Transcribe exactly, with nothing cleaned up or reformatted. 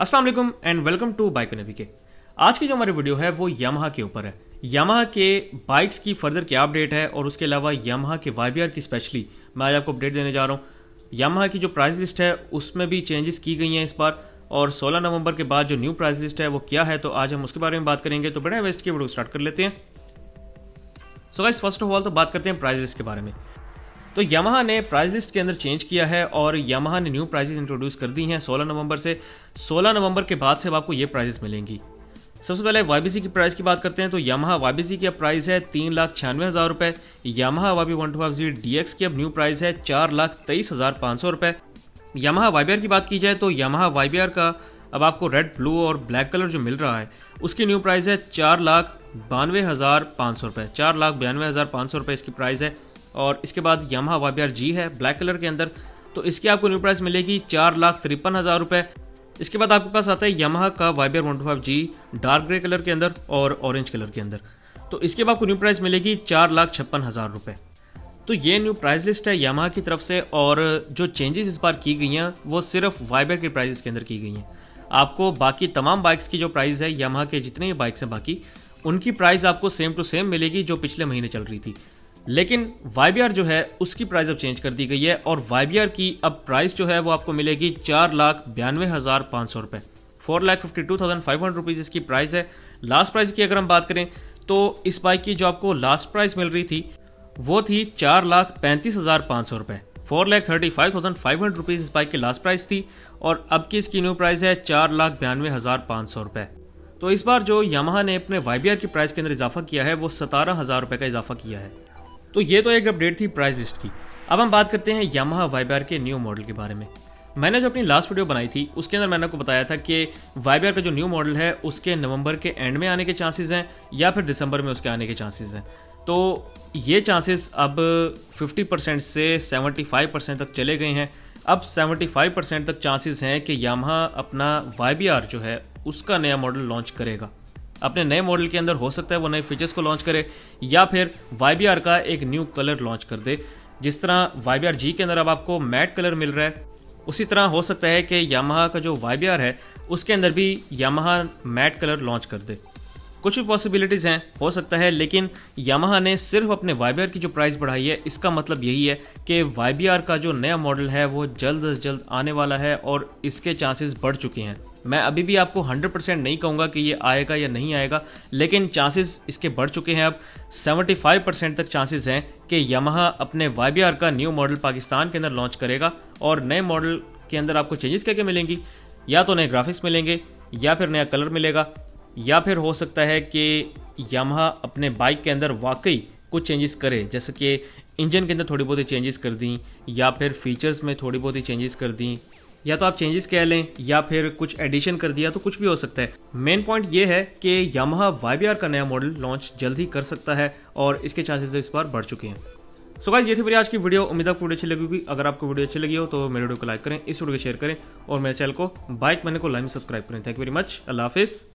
अस्सलाम वालेकुम and welcome to bike नबी के। आज की जो हमारी वीडियो है वो यामाहा के ऊपर है। यामाहा के बाइक्स की फर्दर क्या अपडेट है और उसके अलावा यामाहा के वाईबीआर की स्पेशली मैं आज आपको अपडेट देने जा रहा हूँ। यामाहा की जो प्राइस लिस्ट है उसमें भी चेंजेस की गई हैं इस बार, और सोलह नवंबर के बाद जो न्यू प्राइस लिस्ट है वो क्या है, तो आज हम उसके बारे में बात करेंगे। तो बड़े वेस्ट की वीडियो स्टार्ट कर लेते हैं। So guys, first of all तो बात करते हैं प्राइस लिस्ट के बारे में। तो यामाहा ने प्राइस लिस्ट के अंदर चेंज किया है और यामाहा ने न्यू प्राइसेस इंट्रोड्यूस कर दी हैं सोलह नवंबर से। सोलह नवंबर के बाद से अब आपको ये प्राइसेस मिलेंगी। सबसे पहले वाईबीसी की प्राइस की बात करते हैं। तो यामाहा वाईबीसी की अब प्राइस है तीन लाख छियानवे हज़ार रुपये। Yamaha YB one two five G D X की अब न्यू प्राइस है चार लाख तेईस हज़ार पाँच सौ रुपये। यामाहा वाईबीआर की बात की जाए तो यामाहा वाईबीआर का अब आपको रेड, ब्लू और ब्लैक कलर जो मिल रहा है उसकी न्यू प्राइस है चार लाख बानवे हज़ार पाँच सौ रुपये। चार लाख बयानवे हज़ार पाँच सौ रुपये इसकी प्राइस है। और इसके बाद यामाहा वाईबीआर जी है ब्लैक कलर के अंदर, तो इसकी आपको न्यू प्राइस मिलेगी चार लाख तिरपन हज़ार रुपये। इसके बाद आपके पास आता है यामाहा का YBR one two five G dark grey colour के अंदर और ऑरेंज कलर के अंदर, तो इसके बाद आपको न्यू प्राइस मिलेगी चार लाख छप्पन हज़ार रुपये। तो ये न्यू प्राइस लिस्ट है यामाहा की तरफ से, और जो चेंजेस इस बार की गई हैं वो सिर्फ वाईबीआर के प्राइस के अंदर की गई हैं। आपको बाकी तमाम बाइक्स की जो प्राइस है यामाहा के जितने भी बाइक्स हैं बाकी उनकी प्राइस आपको सेम टू सेम मिलेगी जो पिछले महीने चल रही थी। लेकिन वाईबीआर जो है उसकी प्राइस अब चेंज कर दी गई है और वाईबीआर की अब प्राइस जो है वो आपको मिलेगी चार लाख बयानवे हज़ार पाँच सौ रुपये। Four lakh fifty two thousand five hundred rupees इसकी प्राइस है। लास्ट प्राइस की अगर हम बात करें तो इस बाइक की जो आपको लास्ट प्राइस मिल रही थी वो थी चार लाख पैंतीस हज़ार पाँच सौ रुपये। Four lakh thirty five thousand five hundred rupees इस बाइक की लास्ट प्राइस थी, और अब की इसकी न्यू प्राइस है चार लाख बयानवे हज़ार पाँच सौ रुपये। तो इस बार जो यामाहा ने अपने वाईबीआर की प्राइस के अंदर इजाफा किया है वो सतारह हज़ार रुपये का इजाफा किया है। तो ये तो एक अपडेट थी प्राइस लिस्ट की। अब हम बात करते हैं यामाहा वाईबीआर के न्यू मॉडल के बारे में। मैंने जो अपनी लास्ट वीडियो बनाई थी उसके अंदर मैंने आपको बताया था कि वाईबीआर का जो न्यू मॉडल है उसके नवंबर के एंड में आने के चांसेस हैं या फिर दिसंबर में उसके आने के चांसेस हैं। तो ये चांसेस अब फिफ्टी परसेंट से सेवेंटी फाइव परसेंट तक चले गए हैं। अब सेवेंटी फाइव परसेंट तक चांसेस हैं कि यामाहा अपना वाईबीआर जो है उसका नया मॉडल लॉन्च करेगा। अपने नए मॉडल के अंदर हो सकता है वो नए फीचर्स को लॉन्च करे या फिर वाईबीआर का एक न्यू कलर लॉन्च कर दे। जिस तरह वाईबीआर जी के अंदर अब आपको मैट कलर मिल रहा है, उसी तरह हो सकता है कि यामाहा का जो वाईबीआर है उसके अंदर भी यामाहा मैट कलर लॉन्च कर दे। कुछ भी पॉसिबिलिटीज़ हैं, हो सकता है, लेकिन यामाहा ने सिर्फ अपने वाईबीआर की जो प्राइस बढ़ाई है इसका मतलब यही है कि वाईबीआर का जो नया मॉडल है वो जल्द अज जल्द आने वाला है और इसके चांसेस बढ़ चुके हैं। मैं अभी भी आपको हंड्रेड परसेंट नहीं कहूँगा कि ये आएगा या नहीं आएगा, लेकिन चांसेस इसके बढ़ चुके हैं। अब सेवेंटी फाइव परसेंट तक चांसेस हैं कि यामाहा अपने वाईबीआर का न्यू मॉडल पाकिस्तान के अंदर लॉन्च करेगा, और नए मॉडल के अंदर आपको चेंजेस क्या क्या मिलेंगी, या तो नए ग्राफिक्स मिलेंगे या फिर नया कलर मिलेगा, या फिर हो सकता है कि यामाहा अपने बाइक के अंदर वाकई कुछ चेंजेस करे, जैसे कि इंजन के अंदर थोड़ी बहुत ही चेंजेस कर दी या फिर फीचर्स में थोड़ी बहुत ही चेंजेस कर दी, या तो आप चेंजेस कह लें या फिर कुछ एडिशन कर दिया, तो कुछ भी हो सकता है। मेन पॉइंट ये है कि यामाहा वाईबीआर का नया मॉडल लॉन्च जल्द ही कर सकता है और इसके चांसेस इस बार बढ़ चुके हैं। सो गाइस, ये थी मेरी आज की वीडियो। उम्मीद आपको वीडियो अच्छी लगी होगी। अगर आपको वीडियो अच्छी लगी हो तो मेरे वीडियो को लाइक करें, इस वीडियो को शेयर करें और मेरे चैनल को बाइक मैने को लाइन में सब्सक्राइब करें। Thank you very much. अल्लाह हाफिज़।